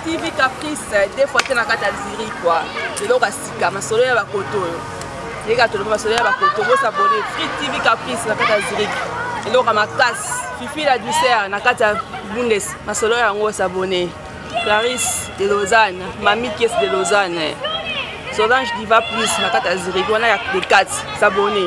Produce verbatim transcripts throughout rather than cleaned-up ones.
T V Caprice des fois tu na kata ziri quoi de lo kasika masolo ya bakoto les gars to lo masolo ya bakoto bo s'abonner Free T V Caprice na kata ziri et lo kamakas Fifi la douceur na kata Bundes masolo ya ngo s'abonner Clarisse de Lausanne Mamie Kies de Lausanne Solange Diva Plus na kata ziri on a ya des quatre s'abonner.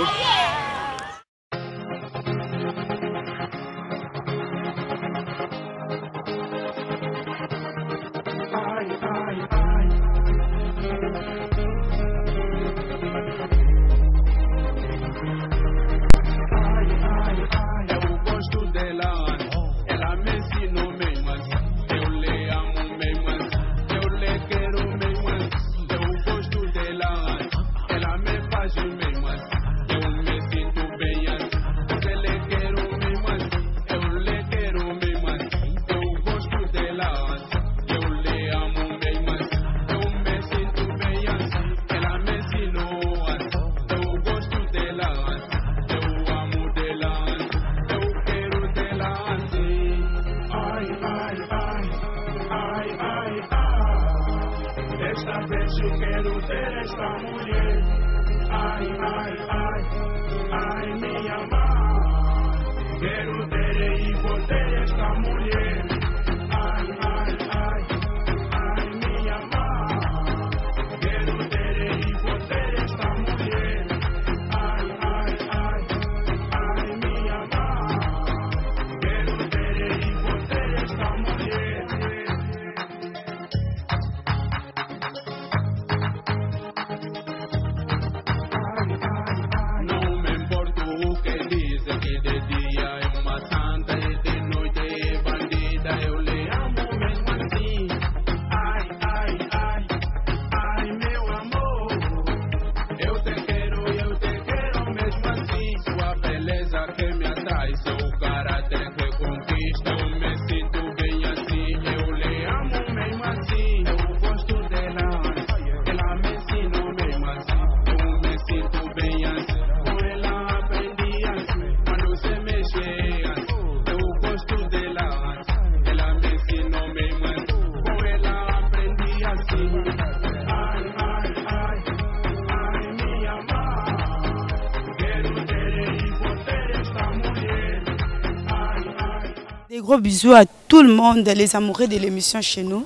Des gros bisous à tout le monde, les amoureux de l'émission chez nous.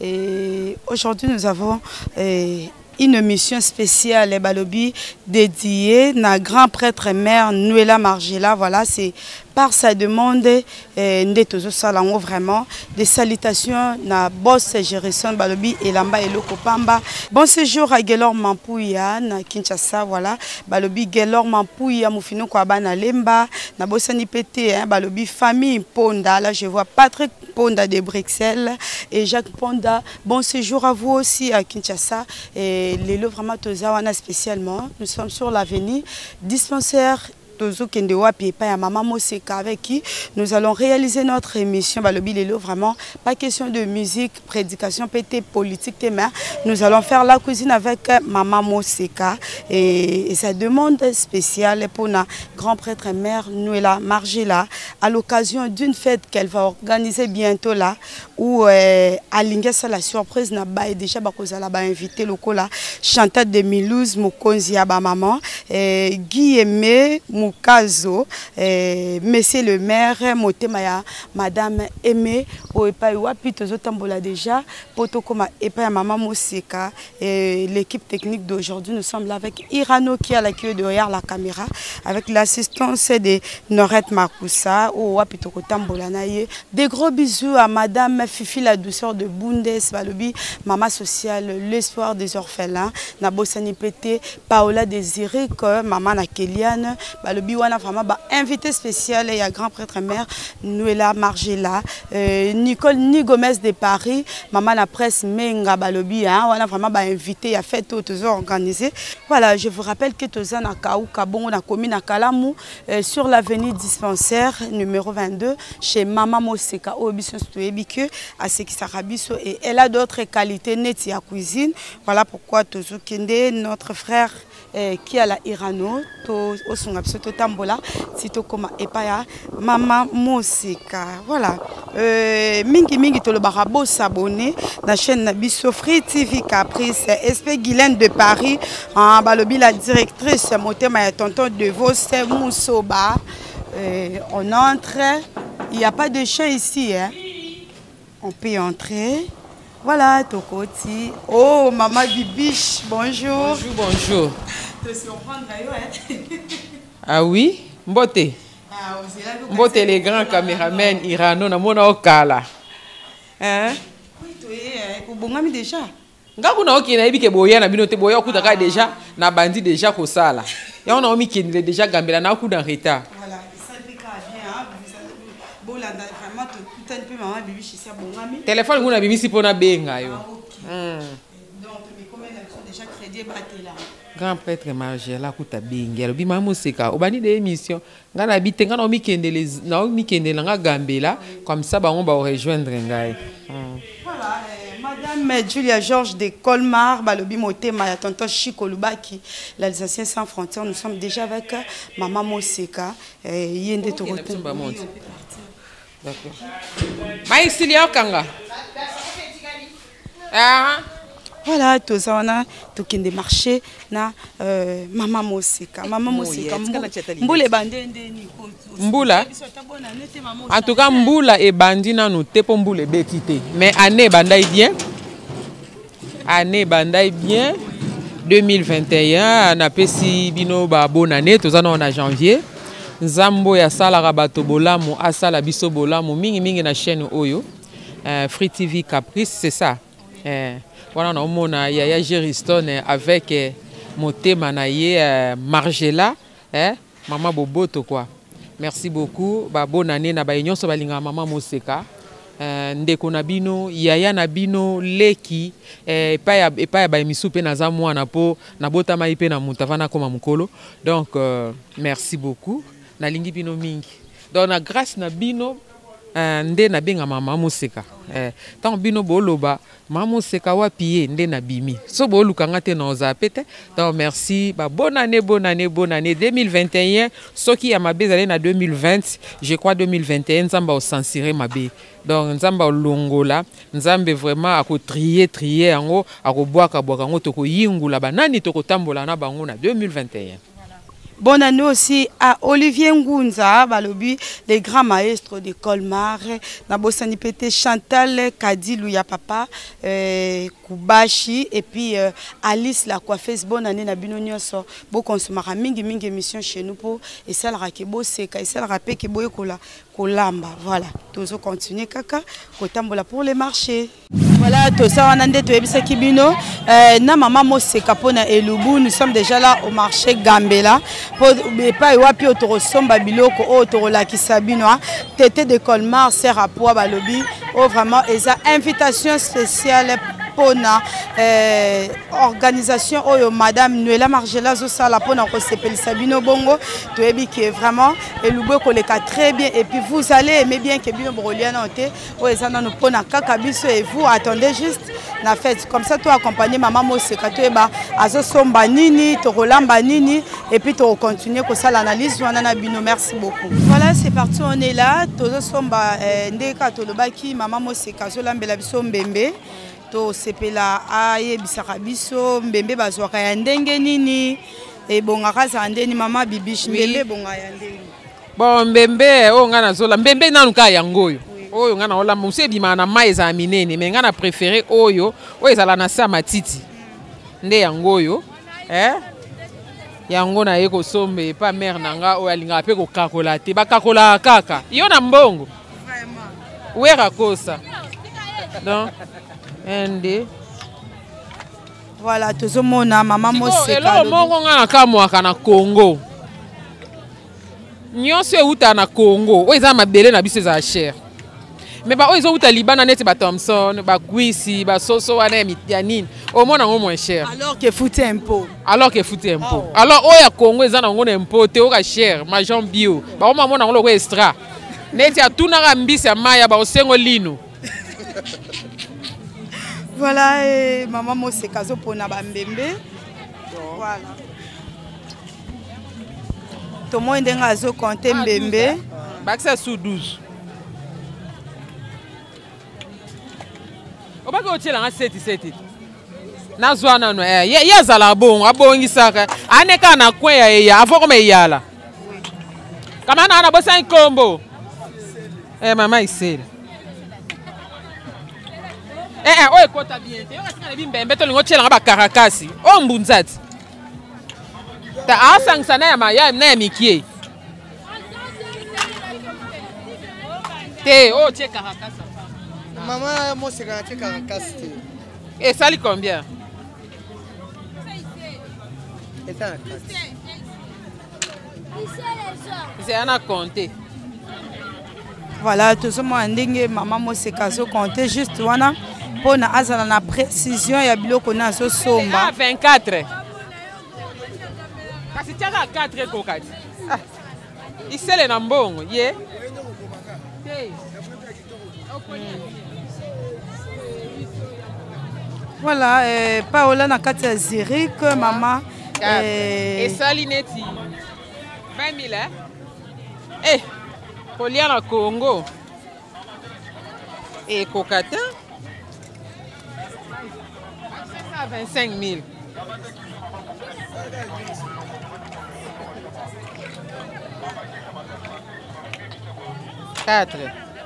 Et aujourd'hui, nous avons eh, une émission spéciale, les Balobi, dédiée à la grand prêtre mère Nuela Margela. Voilà, c'est par sa demande, Ndeto Salango vraiment, des salutations à Boss Gerson Balobi et Lamba et Lokopamba. Bon séjour à Gelor Mampouya, na Kinshasa, voilà. Balobi Gelor Mampouya, Moufino Kwabana Lemba, na Bossani Pété, Balobi famille Ponda. Là, je vois Patrick Ponda de Bruxelles et Jacques Ponda. Bon séjour à vous aussi à Kinshasa. Et les lots vraiment Tozawana spécialement. Nous sommes sur l'avenue dispensaire Tozo Kendewa Piepa et Maman Moseka avec qui nous allons réaliser notre émission Balobi Lelo. Vraiment, pas question de musique, prédication, pété, politique, mais nous allons faire la cuisine avec Maman Moseka et, et sa demande spéciale pour la grand prêtre mère Nuela Margela à l'occasion d'une fête qu'elle va organiser bientôt là où euh, à Lingesa la surprise n'a pas déjà bakozala ba invité lokola Chantal de Milouz Mokonzi ya ba maman Guy Aimé Mukazo, eh, monsieur le maire, Motemaya, madame Aimé, Oepa Wapi, Tozotambola déjà, Potokoma Epa Maman Moseka, et l'équipe technique d'aujourd'hui, nous sommes là avec Irano qui a l'accueil derrière la caméra, avec l'assistance de Norette Makoussa, Wapi Tokotambola Naye. Des gros bisous à madame Fifi la douceur de Bundes, Balobi, maman sociale, l'espoir des orphelins, Nabosani Pété, Paola Désiré, maman Nakeliane, Balobi wana vraiment ba invité spécial et à grand prêtre mère Nuela Margela, euh, Nicole Ni Gomez de Paris, maman la presse Menga Balobi hein, wana vraiment ba invité a fait tout organisé. Voilà, je vous rappelle que Toza na Kaouka Bongo na commune à Kalamou euh, sur l'avenue dispensaire numéro vingt-deux chez Maman Moseka Obison Stuebike à ce qui s'arabiso et elle a d'autres qualités nettes à cuisine. Voilà pourquoi Tozo Kende notre frère euh, qui a la Irano to Osungapso totambola sito koma epaya Mama Moseka. Voilà. Euh, mingi mingi to le barabo s'abonner la chaîne Nabiso Free T V Caprice. Espé Guylaine de Paris en balobi la directrice motema ya tonton de Vos Moussoba. Euh, on entre, il n'y a pas de chien ici hein. On peut entrer. Voilà, Tokoti. Oh, Maman Bibiche, bonjour. Bonjour, bonjour. Te surprendre hein? Ah oui, Mbote. Ah, Mbote les grands caméramens irano na mona okala. Hein? Oui, tu es au bongami déjà. Ngaku na okina ebike boya na binote boya okutaka déjà na bandi déjà ko sala. Ya on a omi kenile déjà gambela na ku dans retard. Voilà, ça fait bien hein. Bon là vraiment tout un peu Maman Bibiche ici à bongami. Téléphone nguna bimisi pona benga yo. Hmm. Donc mais comment elle a déjà crédit batté là. Grand prêtre Margela kuta bengelo bi Mama Moseka obani de émission ngana bitenga na omi kendele na omi kendela nga gambela comme ça ba on va rejoindre ngai. Voilà, euh, Madame Julia Georges de Colmar, Balobi Motema, ya tonton Chico Lubaki, l'Alsacien sans frontières. Nous sommes déjà avec Maman Moseka. Yende to retour. D'accord. Maïsilia Kanga. Ah. Voilà, tous on a tout qui est marché na euh, Maman Moseka. Maman Moseka. Mboule bandende ni. Mboula. En tout cas, Mboula et Bandina nous te pour Mboule bétité. Mais année bandai bien. Année bandai bien. deux mille vingt et un, on a pesi bino ba bonne année. Tous on a janvier. Nzambo ya sala rabato bolamu asala biso bolamu mingi mingi na chaîne oyo. Euh, Free T V Caprice, c'est ça. Euh, voilà, on a Yaya Gériston avec euh, Motema naye euh, Margela, eh, Maman Boboto quoi. Merci beaucoup. Ba bonne année na ba nyonso balinga Maman Moseka. Euh, ndeko na bino, Yaya na bino leki eh pa e pa ba emisu pe na za mwana po na bota mai pe na mutavana koma mukolo. Donc euh, merci beaucoup. Na lingi bino mingi. Donc na grâce na bino nde na benga Mama Moseka. Eh, tant bino boloba Mama Moseka wapiye nde na bimi. So boluka ngate na oza pete. Donc merci. Ba bonne année, bonne année, bonne année deux mille vingt et un. Ce qui a ma bezale na deux mille vingt, je crois deux mille vingt et un nzamba o censurer ma be. Donc nzamba o longola, nzambe vraiment ako trier trier yango, ako boaka boaka ngo toko yingula banani toko tambola na bango na deux mille vingt et un. Bonne année aussi à Olivier Ngunza, Balobi, les grands maestros de Colmar, Nabosani Pété, Chantal, Kadilou, ya papa, euh, Kubashi, et puis euh, Alice, la coiffeuse. Bonne année, Nabino Nyoso, beau consommateur, mingi mingi émission chez nous pour, et ça le rakebo seka, et ça le rapé qui boye kola, kolamba. Voilà, tous continuer kaka, kotambola pour les marchés. Voilà, tout ça, on a dit, tu es bisa kibino, na Maman Moseka pona elubu, nous sommes déjà là au marché Gambela. Pour pas wapi autorosomba biloko autorolakisa bino tété de Colmar sert à poids balobi oh vraiment et ça invitation spéciale pona euh, organisation oyo madame Nuela Margela zo sala pona ko sepeli sabino bongo to ebi que vraiment et lubwe ko leka très bien et puis vous allez aimer bien que bino broliana ote o ezana no pona kaka biso et vous attendez juste na fête comme ça toi accompagner Maman Moseka to eba azo somba nini to rolamba nini et puis to continuer ko sala analyse wana na bino. Merci beaucoup. Voilà, c'est parti, on est là to somba ndeka to lobaki Maman Moseka zo lambela biso mbembe to sepela aye bisaka biso mbembe bazwaka ya ndenge nini e bongaka za ndeni Mama Bibiche mbembe bonga ya ndenge bon mbembe o ngana zola mbembe nanu ka yangoyo oyo ngana ola muse bima na mai za minene mais ngana préféré oyo oyo ezala na sa matiti nde yangoyo eh yango na yeko sombe pa mère nanga oyo alinga pe ko kakola te ba kakola kaka yo na mbongo vraiment wera kosa donc ende voilà tozomona Maman Moseka elo mongo ngana kamwaka na Congo nyonso euta na Congo oyo eza mabele na biso za cher mais ba oyo euta Libana neti ba Thompson ba Kwisi ba soso wana ya nini au moins nango moins cher alors que foute impôt alors que foute impôt oh. Alors oyo ya Congo eza nango na impôt te oka cher majon bio ba o mama nango loko extra neti atuna ka mbisi ya maya ba osengo lino. Voilà, et Maman Moseka zo pona ba mbembe. Voilà. Tout le monde a compté Mbembe. C'est sous douze. On va continuer à sept sept. Nazwana no eh ya zala bon abongisaka aneka na kwenya ya avoko me yala. Kama na na bosa inkombo. Eh mama isele. Eh eh oye kota bien. Yo kasinga bimbembe to lingo chela ngaba karakasi. O mbunzati. Ta asangisa na ya maya na mikie. Te o che karakasa. Maman moi c'est quand tu karakasi. Et ça lui combien? C'est un à compter. Voilà, tout ce monde dingue maman moi c'est caso compter juste wana pour na azala na précision ya biloko na so somba. vingt-quatre. Kasi tiaka quatre kokati. Ah. Isele na mbongo, ye. Voilà, euh, Paola na kati ya Zurich, maman. Et ça, l'ineti. vingt mille, hein? Eh, Poliana na Congo. Et Kokata. vingt-cinq mille. quatre.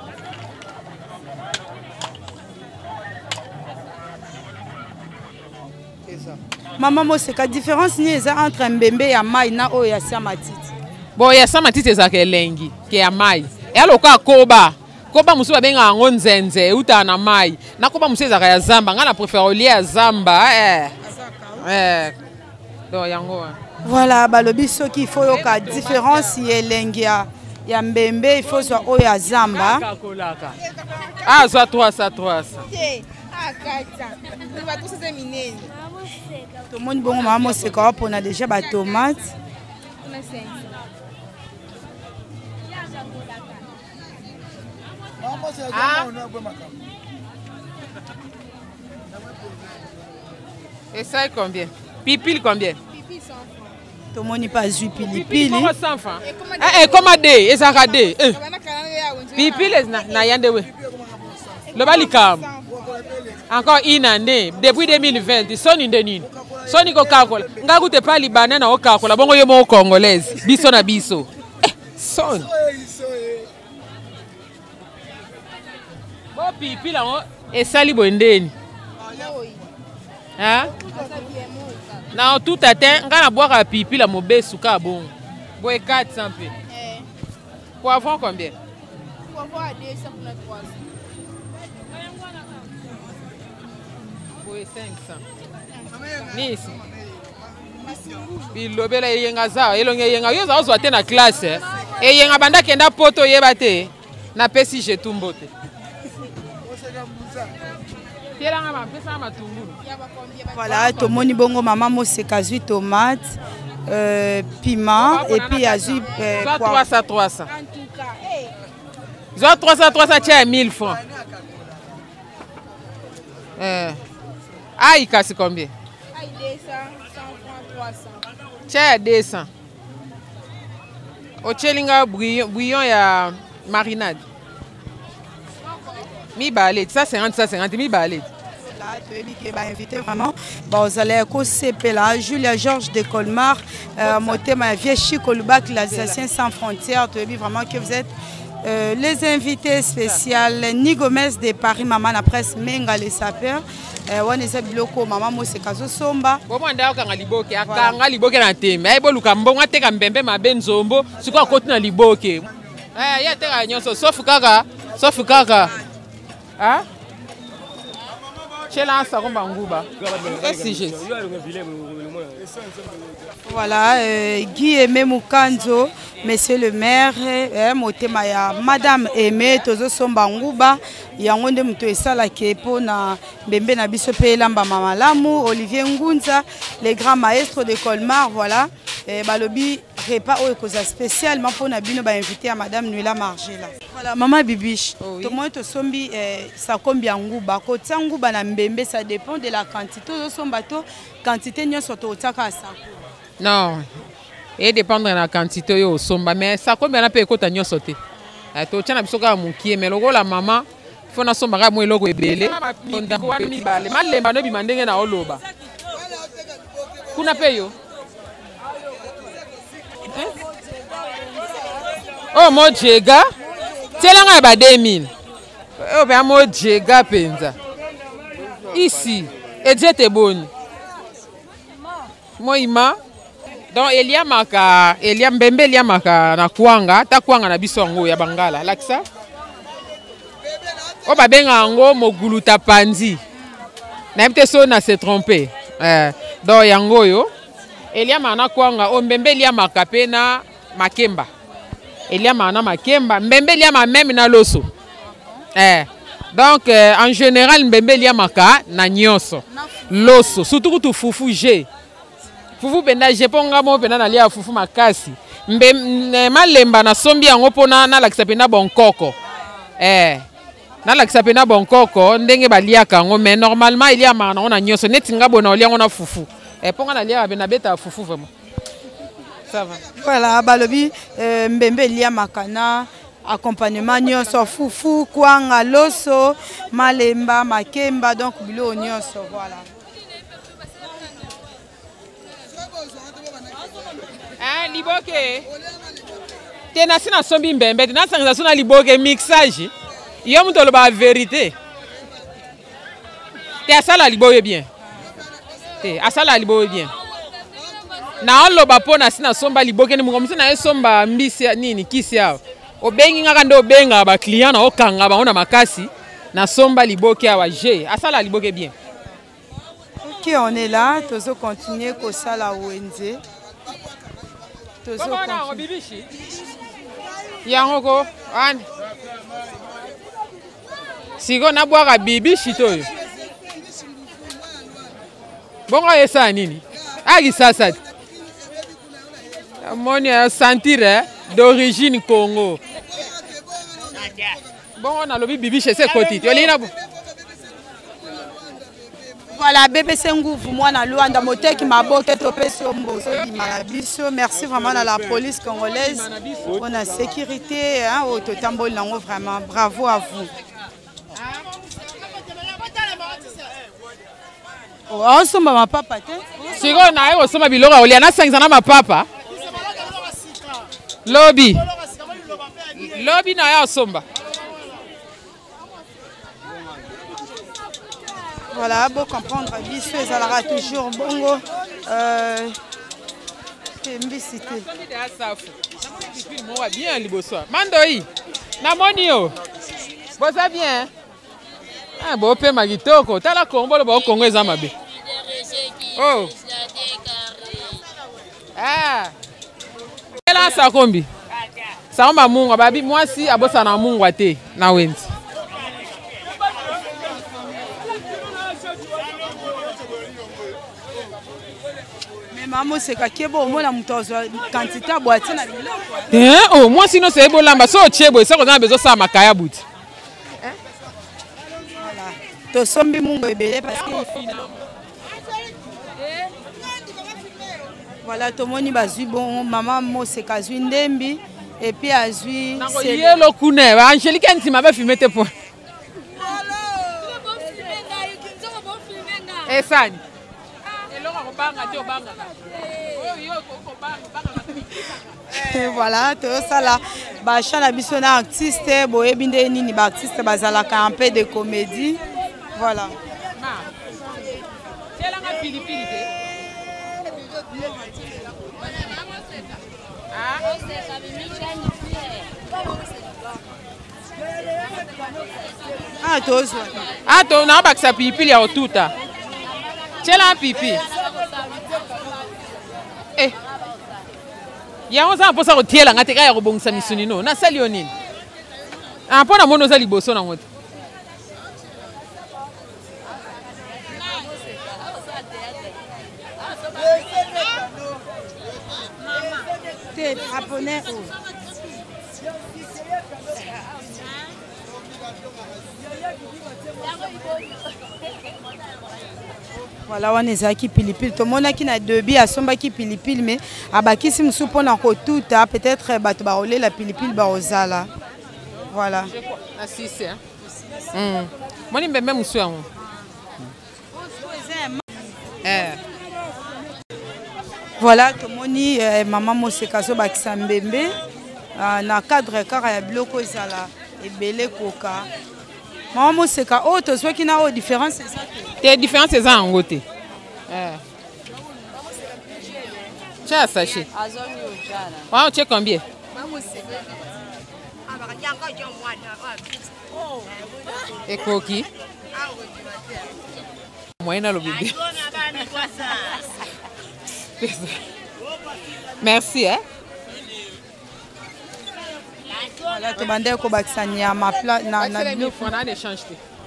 Maman moi c'est la différence ni entre Mbembe et Mai na o ya Samatiti. Bon ya Samatiti ezaka lengi ke ya Mai. E aloka koba. Koba musu babenga ngo nzenze uta na Mai. Na koba musu ezaka ya Zamba, nga na préfère olie ya Zamba eh. Eh. Do yango. Voilà, balobi soki il faut yoka différence ye lengi ya ya Mbembe, il faut soit o ya Zamba. Ah, soit trois ça trois ça. Tout le monde bon maman c'est quoi pour on a déjà ba tomate. Ah. Et ça est combien? Pipil combien? Tout le monde pas ju pili pili. Comment cent francs? Eh comment deux? Et ça a deux. Pipil na na yande we. Le balikam. Encore une année depuis deux mille vingt soni ndenini. Soni ko kakola. Ngaku te pa libanais na o kakola bongo yo mo congolaise. Biso na biso. Eh son. Bo pipi la on et sali bondeni. Hein? Na tout atteint ngana boire pipi la mobesu ka bon. Bo quatre cents pe. Eh. Poivron combien? Poivron à deux cents pour trois cents. cinq cents. Nisi. Bilobela yenga za, elonge yenga yo za ozwa te na classe. E yenga banda kenda poto yeba te. Na pesi je tumbote. Voilà, tout le monde bongo maman mo c'est kazu tomate, euh, piment et puis azu euh, trois cents trois cents. Soit trois cents trois cents tiens mille francs. Euh Aïe, casse combien? Aïe, deux cents, cent francs, trois cents. Tiens, deux cents. Au tchelinga bouillon, bouillon ya marinade. Mi balade, ça cinquante, ça cinquante, mi balade. Là, tu es invité vraiment. Bon, vous allez écouter là, Julia Georges de Colmar, euh, monter ma vieille Chicolubac, l'Alsacien sans frontières. Tu es vraiment que vous êtes euh, les invités spéciaux. Ni Gomez de Paris, maman, la presse, Menga les sapeurs. On est bloqué, maman, moi c'est Kazo Somba. Comment on a un liboke, un kanga liboke dans le thème. Mais bon, Lucambo, on a été un bébé, ma benzombo, c'est quoi côté dans liboke. Eh, il y a des réunions, sauf Kaka, sauf Kaka. Hein? Chez l'un, ça tombe en Gouba. Voilà, euh, Guy Aimé Moukanzo, monsieur le maire, euh, Motemaya, madame Aimé, Tozo Sombangouba, Yangonde Mouto Esala Kepo, na Bembe Nabiso Pelamba Mamalamu, Olivier Ngunza, les grands maîtres de Colmar, voilà. Et Balobi, repas au cause spécialement pour Nabino, bah invité à madame Nuila Margela. Voilà, maman Bibiche, tout le monde sombi, ça combien Ngouba, côté Ngouba na Mbembe, ça dépend de la quantité, Tozo Sombato, quantité n'y a surtout au Taka. Non, et dépendre de la quantité au somba mais ça combien na pe ko tanyo sauter to tchana bisoka mukie mais logo la maman faut na somba ka mo eloko ebele onda ko mi bale malemba no bi mandenge na oloba kuna pe yo oh mo jega telanga ba deux mille oh be mo jega penza ici et j'étais bonne moi ima donc elia maka elia mbembe elia maka na kwanga ta kwanga na biso ngo ya bangala laksa o ba benga ngo moguluta panzi na mte so na se tromper eh donc yango yo elia mana kwanga o mbembe elia maka pe na makemba elia mana makemba mbembe elia ma même na loso eh donc euh, en général mbembe elia maka na nyoso loso surtout tu fufu g fufu benda je ponga mo pena na lia fufu makasi mbe malemba na sombi yango pona na lakisa pena bonkoko eh na lakisa pena bonkoko ndenge baliaka ngo mais normalement il y a mana on a nyoso netinga bona olia ngo na fufu eh ponga na lia bena beta fufu vraiment ça va voilà balobi euh, mbembe lia makana accompagnement nyoso fufu kwanga loso malemba makemba donc bilo nyoso voilà. Ah, liboke. Tena sina sombi mbembe, tena sanga sona liboke mixage. Yo mutolo ba vérité. Te asala liboke bien. Te asala liboke bien. Na on loba pona sina somba liboke ni mungomsi na somba mbisi nini kisi yao. Obengi ngaka ndo benga ba client na okanga ba ona makasi na somba liboke awa je. Asala liboke bien. Ok, on est là, tozo continuer ko sala wenze. Comment on a bibichi? Yango an. Sigo na boire bibichi to. Bongo esa nini? Agi sasa. Moni a sentir d'origine Congo. Bongo na lobi bibichi c'est côté. Tu lina bo. Voilà, bébé Sengouvou, moi, na Luanda Motek, ma boque, topé sur Mboso, Marabiso. Merci vraiment à la police congolaise pour la sécurité, hein, au Totambo Lango, vraiment. Bravo à vous. Oh, on sommes ma papa, si on a eu sommes bilora, on a cinq ans ma papa. Lobby. Lobby na ya somba. Voilà, pour comprendre, Bissou et Zalara toujours bongo. Euh, mbisité. Bien, liboso. Mandoi. Na monio. Bosa bien. Ah, bon, pe magitoko. Tala Congo, le Congo est amabe. Oh. Ah. Elle a sa combi. Ça on va munga babi moi si abosa na munga te na wenzi. Maman c'est que bon moi la mutozo quantité à boîte na biloko. Hein oh moi sinon c'est bolamba so chebo ça qu'on a besoin ça makaya bout. Hein? Voilà. To sombi mungo ebele parce que voilà to moni bazui bon maman mo c'est kazui ndembi et puis azui c'est yelo kune Angélique ntima ba fumer te point. Eh Sani. Et voilà, tout ça là, bah chana bisona artiste, boye binde nini ba artiste bazala un peu de comédie, voilà. Ah tous. Ah toi na ba sa pipi ya otuta. Chela pipi. Eh. Ya on sa posa rotiela ngate ka ya robongisa misuni no. Na sali onini. Ah pona mono za liboso na ngoto. Te japonais. Voilà, on est à qui pilipili. Tout le monde qui a deux billes à somba qui pilipili, mais à Bakissi Moussoupo n'a pas tout, peut-être bateau barolé la pilipili barozala. Voilà. Ah si c'est. Hum. Moi ni même moussou. Eh. Voilà, tout le monde maman Mosekaso Bakisambembe na cadre car ya bloko ezala ebele koka. Maman Moseka oh to soit qui na o différence c'est ça. Tes différences c'est ça en côté. Eh. Tu as sachet. Ouais, tu sais combien? Et coquille. Moyen le bébé. Merci hein. Voilà, tu bandes ko bakisani ya ma plat na na biloko on a échange.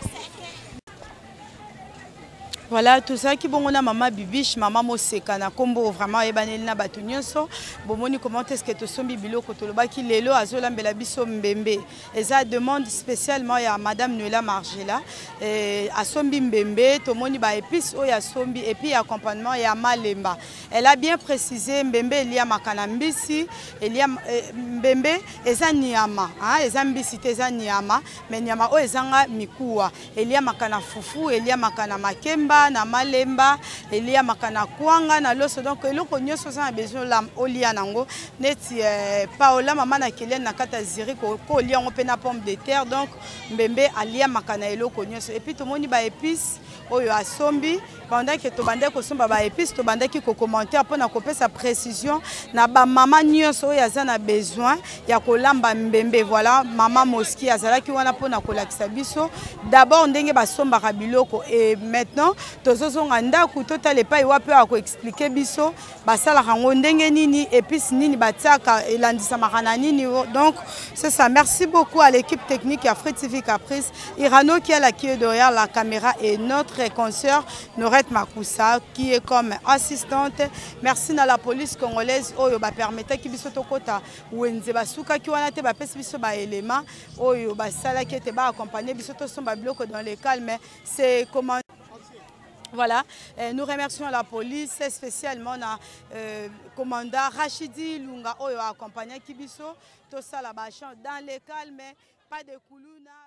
Voilà, tout ça qui bon on a maman Bibiche, maman Moseka na kombo vraiment ebaneli na batu nyonso. Bomoni comment est-ce que to sombi biloko to loba ki lelo azola mbela biso mbembe. Et ça demande spécialement à madame Noëlla Margela et à sombi mbembe to moni ba épices o ya sombi et puis accompagnement ya malemba. Elle a bien précisé mbembe il y a makana mbisi, il y a mbembe eza nyama, hein, eza mbisi te eza nyama, mais nyama o ezanga mikuwa. Il y a makana fufu, il y a makana makemba na malemba elia makana kwanga na loso donc eloko nyonso ça a besoin la olia nango neti paola mama na kelen na kata ziri ko ko lia on pe na pomme de terre donc mbembe alia makana eloko nyonso et puis to moni ba épices oyo asombi pendant que to bande ko somba ba épices to bande ki ko commenter pour na kope sa précision na ba mama nyonso oyo aza na besoin ya kolamba mbembe voilà mama Moski azala ki wana pour na kolakisa biso d'abord ndenge ba somba ka biloko et maintenant tozozonga ndaku total epai wape ako expliquer biso basala rango ndenge nini épices nini batiaka elandisa makana nini donc c'est ça. Merci beaucoup à l'équipe technique à Free T V Caprice Irano qui est là qui est derrière la caméra et notre consoeur Norette Makusa qui est comme assistante. Merci à la police congolaise oyo ba permettre ki biso tokota wenze basuka ki wana te ba pesi biso ba élément oyo basala ki te ba accompagner biso to somba bloc dans le calme c'est comment. Voilà, euh, nous remercions la police, spécialement le euh, commandant Rachidi Lunga, qui a accompagné Kibiso, tout ça là-bas, dans les calmes, pas de coulouna.